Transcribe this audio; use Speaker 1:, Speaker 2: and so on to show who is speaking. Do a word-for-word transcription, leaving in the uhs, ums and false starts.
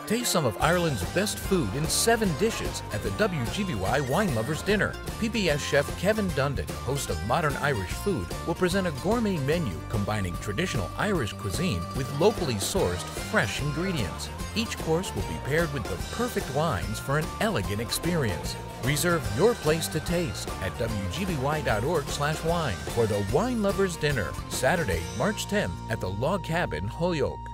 Speaker 1: Taste some of Ireland's best food in seven dishes at the W G B Y Wine Lovers Dinner. P B S chef Kevin Dundon, host of Modern Irish Food, will present a gourmet menu combining traditional Irish cuisine with locally sourced, fresh ingredients. Each course will be paired with the perfect wines for an elegant experience. Reserve your place to taste at W G B Y dot org slash wine for the Wine Lovers Dinner, Saturday, March tenth at the Log Cabin, Holyoke.